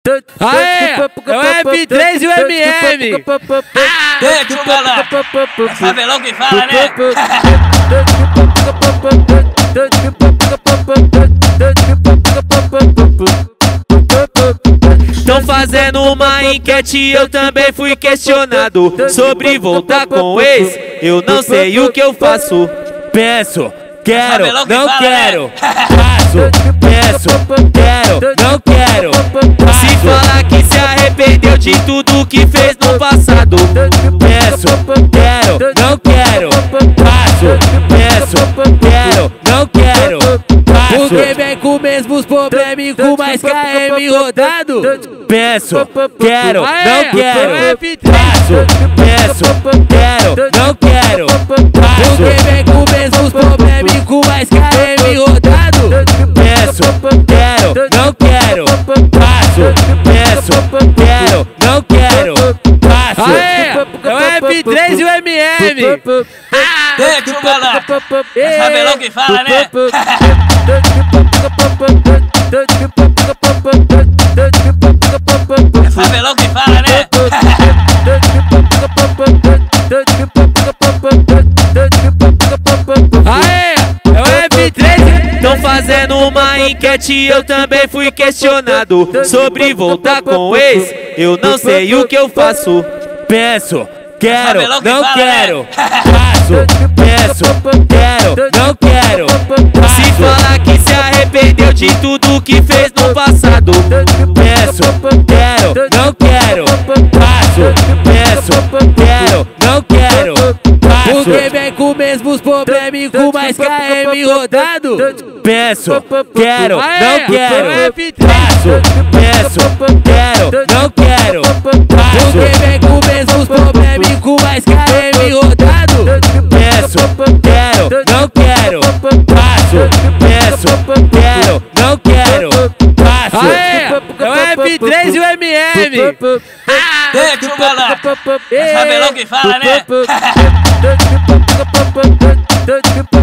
Aê, é o F3 e o MM. Deixa o galã, é Favelão que fala, né? Tão fazendo uma enquete, eu também fui questionado sobre voltar com o ex. Eu não sei o que eu faço. Penso, quero, não quero. Faço, penso, quero, não quero. Se falar que se arrependeu de tudo que fez no passado. Penso, quero, não quero. Faço, penso, quero, não quero. Porque vem com mesmos problemas e com mais KM rodado. Penso, quero, não quero. Faço, penso, quero, não quero. Porque vem com mesmos problemas e com mais KM rodado. Penso, quero, não quero. Faço, penso, quero, não quero. Faço. É o F3 e o MM. Deixa o galã, é Favelão que fala, né? É Favelão que fala, né? Aê, é o F3. Tão fazendo uma enquete, eu também fui questionado sobre voltar com o ex. Eu não sei o que eu faço. Penso, quero, não quero. Faço, penso, quero, não quero. Se falar que se arrependeu de tudo que fez no passado. Penso, quero, não quero. Faço, penso, quero, não quero. Porque vem com mesmos problemas e com mais KM rodado. Penso, quero, não quero. Faço, penso, quero, não quero. Porque vem com mesmos problemas e com mais KM rodado. Penso, quero, não quero. Faço, penso, quero, não quero. Faço. Aê, é o F3 e o MM. Deixa o galã, é Favelão que fala, né?